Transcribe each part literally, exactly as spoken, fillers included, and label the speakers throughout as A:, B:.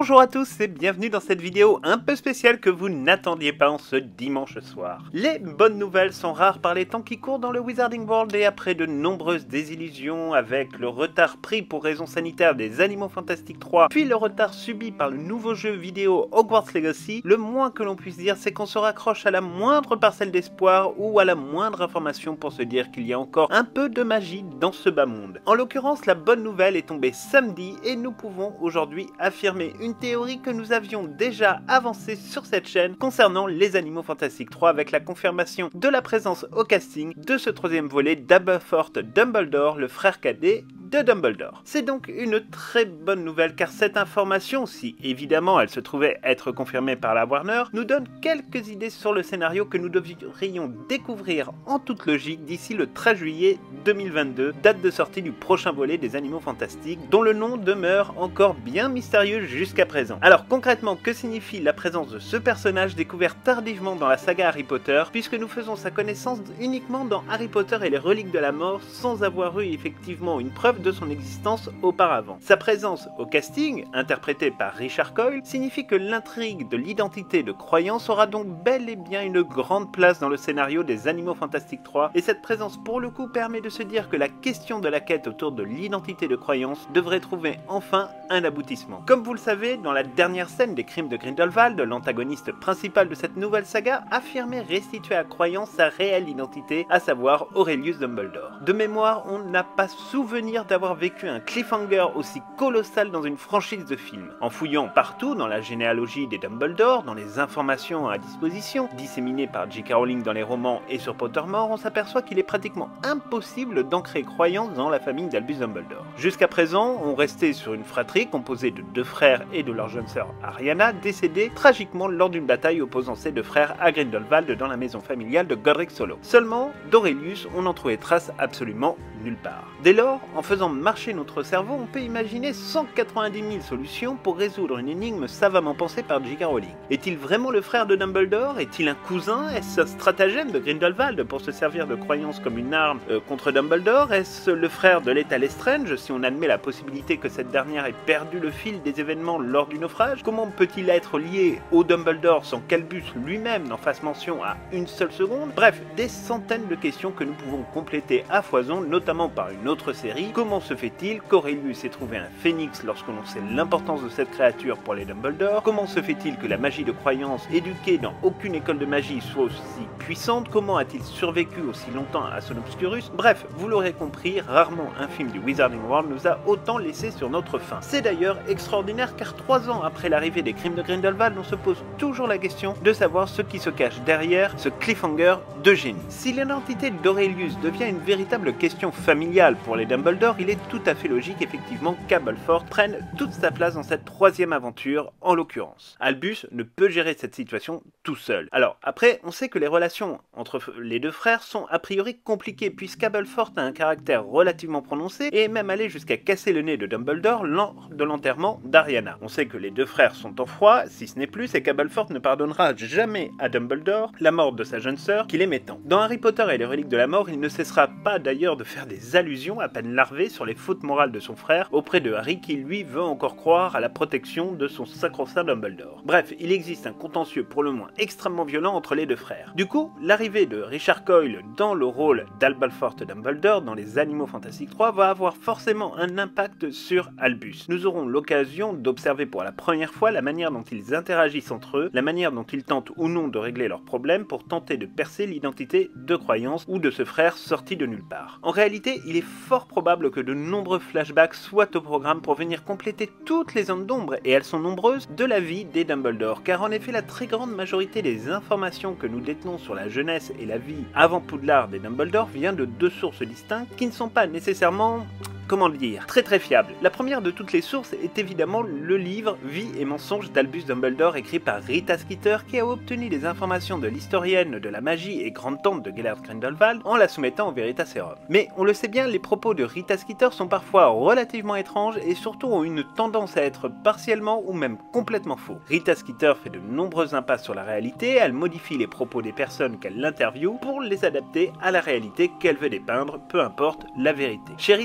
A: Bonjour à tous et bienvenue dans cette vidéo un peu spéciale que vous n'attendiez pas en ce dimanche soir. Les bonnes nouvelles sont rares par les temps qui courent dans le Wizarding World et après de nombreuses désillusions avec le retard pris pour raisons sanitaires des Animaux Fantastiques trois, puis le retard subi par le nouveau jeu vidéo Hogwarts Legacy, le moins que l'on puisse dire c'est qu'on se raccroche à la moindre parcelle d'espoir ou à la moindre information pour se dire qu'il y a encore un peu de magie dans ce bas monde. En l'occurrence, la bonne nouvelle est tombée samedi et nous pouvons aujourd'hui affirmer une théorie que nous avions déjà avancée sur cette chaîne concernant les Animaux Fantastiques trois avec la confirmation de la présence au casting de ce troisième volet d'Aberforth Dumbledore, le frère cadet de Dumbledore. C'est donc une très bonne nouvelle car cette information, si évidemment elle se trouvait être confirmée par la Warner, nous donne quelques idées sur le scénario que nous devrions découvrir en toute logique d'ici le treize juillet deux mille vingt-deux, date de sortie du prochain volet des Animaux Fantastiques, dont le nom demeure encore bien mystérieux jusqu'à présent. Alors concrètement, que signifie la présence de ce personnage découvert tardivement dans la saga Harry Potter, puisque nous faisons sa connaissance uniquement dans Harry Potter et les Reliques de la Mort sans avoir eu effectivement une preuve de son existence auparavant. Sa présence au casting, interprétée par Richard Coyle, signifie que l'intrigue de l'identité de croyance aura donc bel et bien une grande place dans le scénario des Animaux Fantastiques trois, et cette présence pour le coup permet de se dire que la question de la quête autour de l'identité de croyance devrait trouver enfin un aboutissement. Comme vous le savez, dans la dernière scène des Crimes de Grindelwald, l'antagoniste principal de cette nouvelle saga affirmait restituer à croyance sa réelle identité, à savoir Aurelius Dumbledore. De mémoire, on n'a pas souvenir d'avoir vécu un cliffhanger aussi colossal dans une franchise de films. En fouillant partout dans la généalogie des Dumbledore, dans les informations à disposition, disséminées par J K Rowling dans les romans et sur Pottermore, on s'aperçoit qu'il est pratiquement impossible d'ancrer croyance dans la famille d'Albus Dumbledore. Jusqu'à présent, on restait sur une fratrie composée de deux frères et de leur jeune sœur Ariana, décédée tragiquement lors d'une bataille opposant ces deux frères à Grindelwald dans la maison familiale de Godric Solo. Seulement, d'Aurelius, on n'en trouvait trace absolument nulle part. Dès lors, en faisant marcher notre cerveau, on peut imaginer cent quatre-vingt-dix mille solutions pour résoudre une énigme savamment pensée par J K Rowling. Est-il vraiment le frère de Dumbledore? Est-il un cousin? Est-ce un stratagème de Grindelwald pour se servir de croyance comme une arme euh, contre Dumbledore? Est-ce le frère de Leta Lestrange si on admet la possibilité que cette dernière ait perdu le fil des événements lors du naufrage? Comment peut-il être lié au Dumbledore sans qu'Albus lui-même n'en fasse mention à une seule seconde? Bref, des centaines de questions que nous pouvons compléter à foison, notamment par une autre série. Comment se fait-il qu'Aurelius ait trouvé un phénix lorsque l'on sait l'importance de cette créature pour les Dumbledore? Comment se fait-il que la magie de croyance éduquée dans aucune école de magie soit aussi puissante? Comment a-t-il survécu aussi longtemps à son obscurus? Bref, vous l'aurez compris, rarement un film du Wizarding World nous a autant laissé sur notre faim. C'est d'ailleurs extraordinaire car trois ans après l'arrivée des Crimes de Grindelwald, on se pose toujours la question de savoir ce qui se cache derrière ce cliffhanger de génie. Si l'identité d'Aurelius devient une véritable question familiale pour les Dumbledore, il est tout à fait logique effectivement qu'Aberforth prenne toute sa place dans cette troisième aventure en l'occurrence. Albus ne peut gérer cette situation tout seul. Alors après, on sait que les relations entre les deux frères sont a priori compliquées puisqu'Aberforth a un caractère relativement prononcé et est même allé jusqu'à casser le nez de Dumbledore lors de l'enterrement d'Ariana. On sait que les deux frères sont en froid, si ce n'est plus, et qu'Aberforth ne pardonnera jamais à Dumbledore la mort de sa jeune sœur qu'il aimait tant. Dans Harry Potter et les Reliques de la Mort, il ne cessera pas d'ailleurs de faire des allusions à peine larvées sur les fautes morales de son frère auprès de Harry qui lui veut encore croire à la protection de son sacro-saint Dumbledore. Bref, il existe un contentieux pour le moins extrêmement violent entre les deux frères. Du coup, l'arrivée de Richard Coyle dans le rôle d'Aberforth Dumbledore dans les Animaux Fantastiques trois va avoir forcément un impact sur Albus. Nous aurons l'occasion d'observer pour la première fois la manière dont ils interagissent entre eux, la manière dont ils tentent ou non de régler leurs problèmes pour tenter de percer l'identité de croyance ou de ce frère sorti de nulle part. En réalité, il est fort probable que de nombreux flashbacks soient au programme pour venir compléter toutes les zones d'ombre, et elles sont nombreuses, de la vie des Dumbledore, car en effet la très grande majorité des informations que nous détenons sur la jeunesse et la vie avant Poudlard des Dumbledore vient de deux sources distinctes qui ne sont pas nécessairement... comment le dire, très très fiable. La première de toutes les sources est évidemment le livre Vie et mensonges d'Albus Dumbledore écrit par Rita Skeeter qui a obtenu les informations de l'historienne de la magie et grande-tante de Gellert Grindelwald en la soumettant au Veritaserum. Mais on le sait bien, les propos de Rita Skeeter sont parfois relativement étranges et surtout ont une tendance à être partiellement ou même complètement faux. Rita Skeeter fait de nombreuses impasses sur la réalité, elle modifie les propos des personnes qu'elle interviewe pour les adapter à la réalité qu'elle veut dépeindre, peu importe la vérité. Chez Rita Skeeter,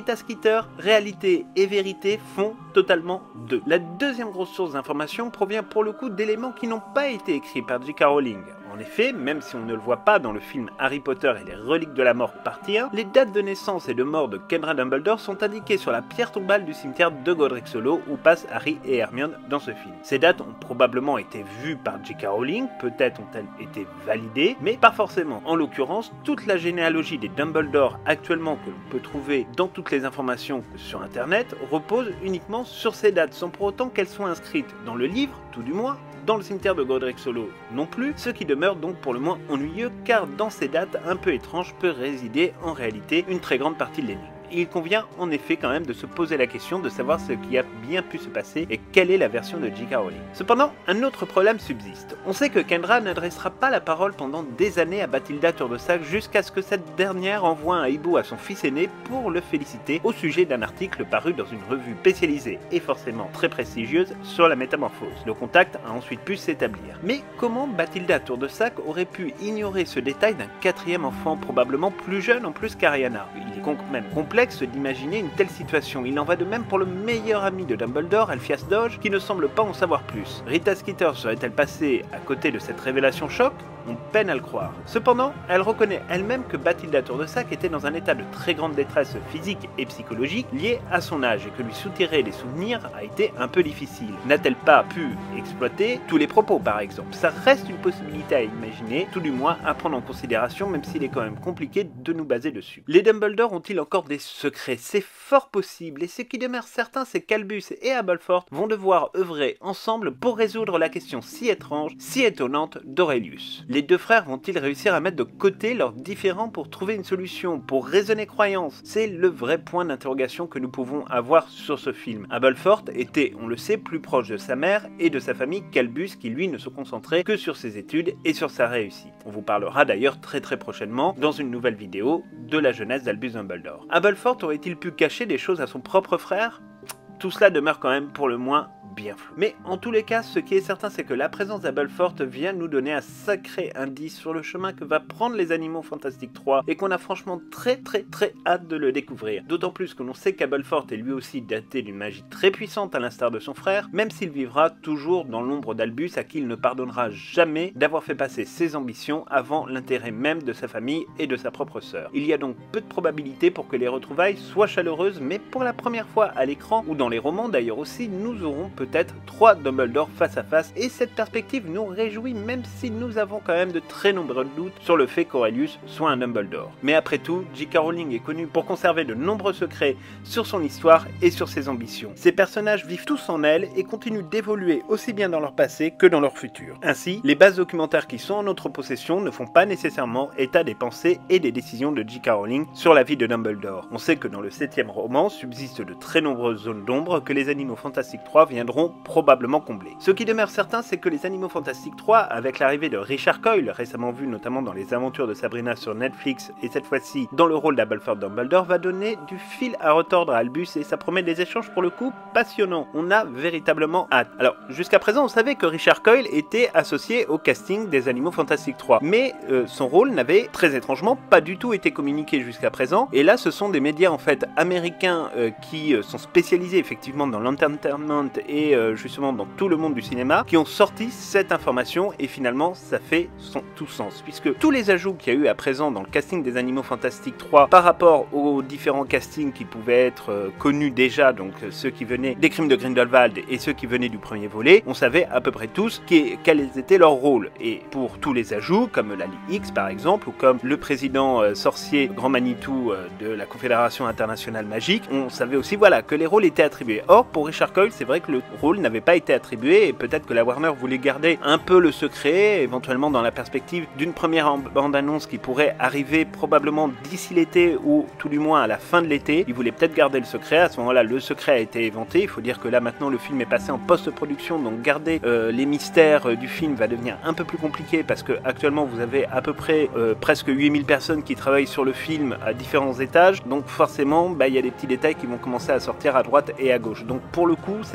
A: Twitter, réalité et vérité font totalement deux. La deuxième grosse source d'information provient pour le coup d'éléments qui n'ont pas été écrits par J K Rowling. En effet, même si on ne le voit pas dans le film Harry Potter et les reliques de la mort partie un, les dates de naissance et de mort de Kendra Dumbledore sont indiquées sur la pierre tombale du cimetière de Godric Hollow où passent Harry et Hermione dans ce film. Ces dates ont probablement été vues par J K Rowling, peut-être ont-elles été validées, mais pas forcément. En l'occurrence, toute la généalogie des Dumbledore actuellement que l'on peut trouver dans toutes les informations sur internet repose uniquement sur ces dates, sans pour autant qu'elles soient inscrites dans le livre, tout du moins, dans le cimetière de Godric Hollow non plus, ce qui demeure donc pour le moins ennuyeux car dans ces dates un peu étranges peut résider en réalité une très grande partie de l'énigme. Il convient en effet quand même de se poser la question de savoir ce qui a bien pu se passer et quelle est la version de J K Rowling. Cependant, un autre problème subsiste. On sait que Kendra n'adressera pas la parole pendant des années à Bathilda Tour-de-Sac jusqu'à ce que cette dernière envoie un hibou à son fils aîné pour le féliciter au sujet d'un article paru dans une revue spécialisée et forcément très prestigieuse sur la métamorphose. Le contact a ensuite pu s'établir. Mais comment Bathilda Tour-de-Sac aurait pu ignorer ce détail d'un quatrième enfant probablement plus jeune en plus qu'Ariana? Il est donc même complexe d'imaginer une telle situation. Il en va de même pour le meilleur ami de Dumbledore, Alpheus Doge, qui ne semble pas en savoir plus. Rita Skeeter serait-elle passée à côté de cette révélation choc? On peine à le croire. Cependant, elle reconnaît elle-même que Bathilda Tour-de-Sac était dans un état de très grande détresse physique et psychologique lié à son âge et que lui soutirer les souvenirs a été un peu difficile. N'a-t-elle pas pu exploiter tous les propos par exemple? Ça reste une possibilité à imaginer, tout du moins à prendre en considération, même s'il est quand même compliqué de nous baser dessus. Les Dumbledore ont-ils encore des secrets? C'est fort possible, et ce qui demeure certain, c'est qu'Albus et Aberforth vont devoir œuvrer ensemble pour résoudre la question si étrange, si étonnante d'Aurelius. Les deux frères vont-ils réussir à mettre de côté leurs différends pour trouver une solution, pour raisonner croyance? C'est le vrai point d'interrogation que nous pouvons avoir sur ce film. Aberforth était, on le sait, plus proche de sa mère et de sa famille qu'Albus qui lui ne se concentrait que sur ses études et sur sa réussite. On vous parlera d'ailleurs très très prochainement dans une nouvelle vidéo de la jeunesse d'Albus Dumbledore. Aberforth aurait-il pu cacher des choses à son propre frère? Tout cela demeure quand même pour le moins bien flou. Mais en tous les cas, ce qui est certain, c'est que la présence d'Aberforth vient nous donner un sacré indice sur le chemin que va prendre les Animaux Fantastiques trois et qu'on a franchement très très très hâte de le découvrir. D'autant plus que l'on sait qu'Aberforth est lui aussi daté d'une magie très puissante à l'instar de son frère, même s'il vivra toujours dans l'ombre d'Albus à qui il ne pardonnera jamais d'avoir fait passer ses ambitions avant l'intérêt même de sa famille et de sa propre sœur. Il y a donc peu de probabilité pour que les retrouvailles soient chaleureuses, mais pour la première fois à l'écran, ou dans les romans d'ailleurs aussi, nous aurons peut-être trois Dumbledore face à face, et cette perspective nous réjouit même si nous avons quand même de très nombreux doutes sur le fait qu'Aurelius soit un Dumbledore. Mais après tout, J K Rowling est connu pour conserver de nombreux secrets sur son histoire et sur ses ambitions. Ces personnages vivent tous en elle et continuent d'évoluer aussi bien dans leur passé que dans leur futur. Ainsi, les bases documentaires qui sont en notre possession ne font pas nécessairement état des pensées et des décisions de J K Rowling sur la vie de Dumbledore. On sait que dans le septième roman subsistent de très nombreuses zones d'ombre que les Animaux Fantastiques trois viendront probablement combler. Ce qui demeure certain, c'est que les Animaux Fantastiques trois, avec l'arrivée de Richard Coyle, récemment vu notamment dans les aventures de Sabrina sur Netflix, et cette fois-ci dans le rôle d'Aberforth Dumbledore, va donner du fil à retordre à Albus et ça promet des échanges pour le coup passionnants. On a véritablement hâte. Alors, jusqu'à présent, on savait que Richard Coyle était associé au casting des Animaux Fantastiques trois, mais euh, son rôle n'avait très étrangement pas du tout été communiqué jusqu'à présent, et là ce sont des médias en fait américains euh, qui euh, sont spécialisés effectivement dans l'entertainment et euh, justement dans tout le monde du cinéma qui ont sorti cette information, et finalement ça fait son, tout sens puisque tous les ajouts qu'il y a eu à présent dans le casting des Animaux Fantastiques trois par rapport aux différents castings qui pouvaient être euh, connus déjà, donc euh, ceux qui venaient des Crimes de Grindelwald et ceux qui venaient du premier volet, on savait à peu près tous qui, quels étaient leurs rôles. Et pour tous les ajouts comme la Ligue X par exemple, ou comme le président euh, sorcier Grand Manitou euh, de la Confédération Internationale Magique, on savait aussi voilà que les rôles étaient attribués. Or pour Richard Coyle, c'est vrai que le rôle n'avait pas été attribué et peut-être que la Warner voulait garder un peu le secret, éventuellement dans la perspective d'une première bande-annonce qui pourrait arriver probablement d'ici l'été ou tout du moins à la fin de l'été. Ils voulaient peut-être garder le secret. À ce moment-là, le secret a été éventé. Il faut dire que là maintenant le film est passé en post-production, donc garder euh, les mystères euh, du film va devenir un peu plus compliqué parce que actuellement vous avez à peu près euh, presque huit mille personnes qui travaillent sur le film à différents étages, donc forcément bah, y a des petits détails qui vont commencer à sortir à droite et à gauche. Donc pour le coup, c'est vrai que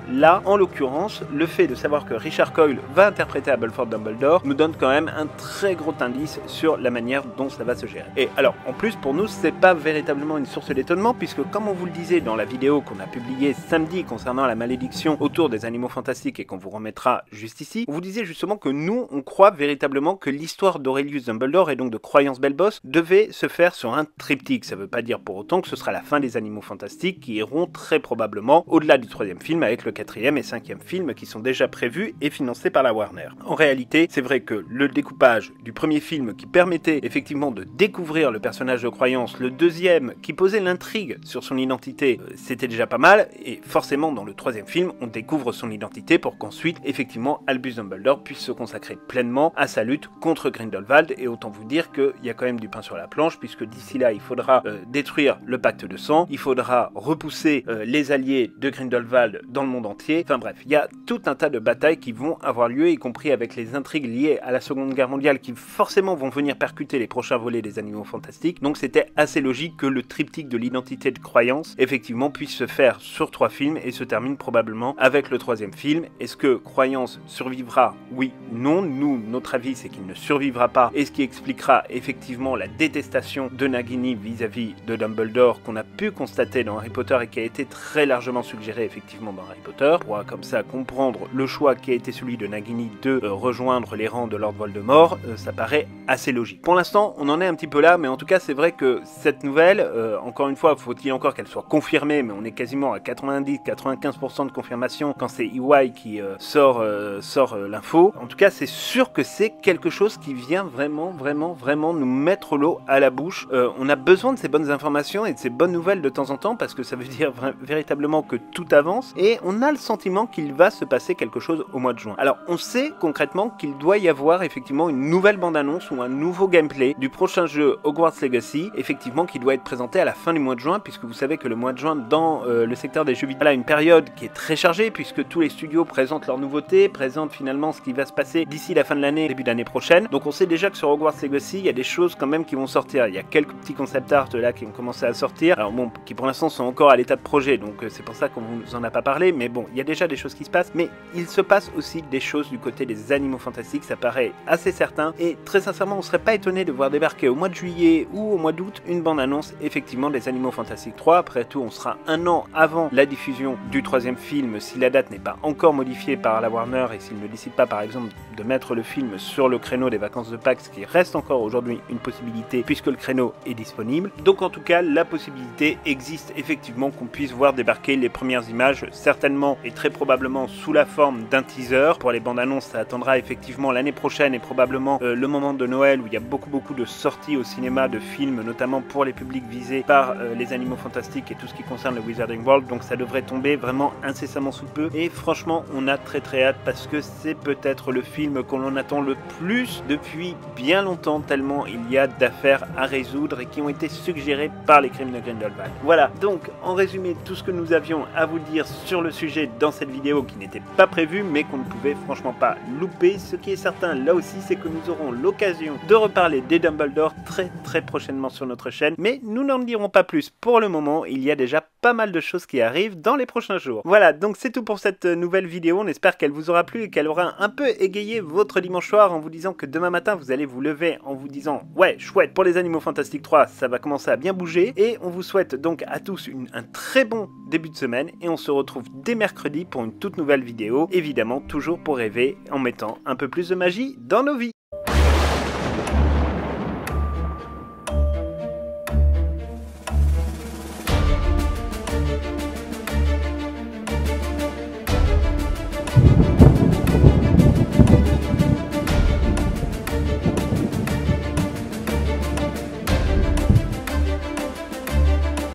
A: là, en l'occurrence, le fait de savoir que Richard Coyle va interpréter Aberforth Dumbledore nous donne quand même un très gros indice sur la manière dont ça va se gérer. Et alors, en plus, pour nous, c'est pas véritablement une source d'étonnement, puisque comme on vous le disait dans la vidéo qu'on a publiée samedi concernant la malédiction autour des animaux fantastiques et qu'on vous remettra juste ici, on vous disait justement que nous, on croit véritablement que l'histoire d'Aurelius Dumbledore et donc de Croyance Belbos devait se faire sur un triptyque. Ça veut pas dire pour autant que ce sera la fin des animaux fantastiques qui iront très probablement au-delà du troisième film avec le quatrième et cinquième film qui sont déjà prévus et financés par la Warner. En réalité, c'est vrai que le découpage du premier film qui permettait effectivement de découvrir le personnage de Croyance, le deuxième qui posait l'intrigue sur son identité, euh, c'était déjà pas mal, et forcément dans le troisième film, on découvre son identité pour qu'ensuite, effectivement, Albus Dumbledore puisse se consacrer pleinement à sa lutte contre Grindelwald, et autant vous dire qu'il y a quand même du pain sur la planche, puisque d'ici là, il faudra euh, détruire le pacte de sang, il faudra repousser euh, les alliés de Grindelwald dans le monde entier, enfin bref, il y a tout un tas de batailles qui vont avoir lieu, y compris avec les intrigues liées à la Seconde Guerre mondiale, qui forcément vont venir percuter les prochains volets des Animaux Fantastiques, donc c'était assez logique que le triptyque de l'identité de Croyance, effectivement, puisse se faire sur trois films, et se termine probablement avec le troisième film. Est-ce que Croyance survivra, oui ou non? Nous, notre avis, c'est qu'il ne survivra pas, et ce qui expliquera effectivement la détestation de Nagini vis-à-vis de Dumbledore qu'on a pu constater dans Harry Potter et qui a été très largement suggéré effectivement dans Harry Potter. On pourra comme ça comprendre le choix qui a été celui de Nagini de euh, rejoindre les rangs de Lord Voldemort, euh, ça paraît assez logique. Pour l'instant, on en est un petit peu là, mais en tout cas, c'est vrai que cette nouvelle, euh, encore une fois, faut-il encore qu'elle soit confirmée, mais on est quasiment à quatre-vingt-dix à quatre-vingt-quinze pour cent de confirmation quand c'est E Y qui euh, sort, euh, sort euh, l'info. En tout cas, c'est sûr que c'est quelque chose qui vient vraiment, vraiment, vraiment nous mettre l'eau à la bouche. Euh, on a besoin de ces bonnes informations et de ces bonnes nouvelles de temps en temps, parce que ça veut dire véritablement que tout avance, et on a le sentiment qu'il va se passer quelque chose au mois de juin. Alors, on sait concrètement qu'il doit y avoir effectivement une nouvelle bande-annonce ou un nouveau gameplay du prochain jeu Hogwarts Legacy, effectivement, qui doit être présenté à la fin du mois de juin, puisque vous savez que le mois de juin, dans euh, le secteur des jeux vidéo, a une période qui est très chargée, puisque tous les studios présentent leurs nouveautés, présentent finalement ce qui va se passer d'ici la fin de l'année, début d'année prochaine. Donc on sait déjà que sur Hogwarts Legacy, il y a des choses quand même qui vont sortir. Il y a quelques petits concept art là qui ont commencé à sortir, alors bon, qui pour l'instant sont encore à l'état de projet, donc euh, c'est pour ça qu'on vous en a pas parlé, mais bon, il y a déjà des choses qui se passent, mais il se passe aussi des choses du côté des Animaux Fantastiques, ça paraît assez certain, et très sincèrement, on serait pas étonné de voir débarquer au mois de juillet ou au mois d'août une bande-annonce effectivement des Animaux Fantastiques trois. Après tout, on sera un an avant la diffusion du troisième film, si la date n'est pas encore modifiée par la Warner et s'ils ne décident pas par exemple de mettre le film sur le créneau des vacances de Pâques, ce qui reste encore aujourd'hui une possibilité puisque le créneau est disponible. Donc en tout cas, la possibilité existe effectivement qu'on puisse voir débarquer les premières images, certainement et très probablement sous la forme d'un teaser. Pour les bandes annonces, ça attendra effectivement l'année prochaine et probablement euh, le moment de Noël où il y a beaucoup beaucoup de sorties au cinéma de films, notamment pour les publics visés par euh, les Animaux Fantastiques et tout ce qui concerne le Wizarding World. Donc ça devrait tomber vraiment incessamment sous peu, et franchement on a très très hâte parce que c'est peut-être le film qu'on en attend le plus depuis bien longtemps, tellement il y a d'affaires à résoudre et qui ont été suggérées par les crimes de Grindelwald. Voilà, donc en résumé tout ce que nous avions à vous dire sur le sujet dans cette vidéo qui n'était pas prévue mais qu'on ne pouvait franchement pas louper. Ce qui est certain là aussi, c'est que nous aurons l'occasion de reparler des Dumbledore très très prochainement sur notre chaîne, mais nous n'en dirons pas plus pour le moment. Il y a déjà pas mal de choses qui arrivent dans les prochains jours. Voilà, donc c'est tout pour cette nouvelle vidéo. On espère qu'elle vous aura plu et qu'elle aura un peu égayé votre dimanche soir en vous disant que demain matin vous allez vous lever en vous disant ouais chouette, pour les Animaux Fantastiques trois ça va commencer à bien bouger, et on vous souhaite donc à tous une, un très bon début de semaine, et on se retrouve dès mercredi pour une toute nouvelle vidéo, évidemment toujours pour rêver en mettant un peu plus de magie dans nos vies.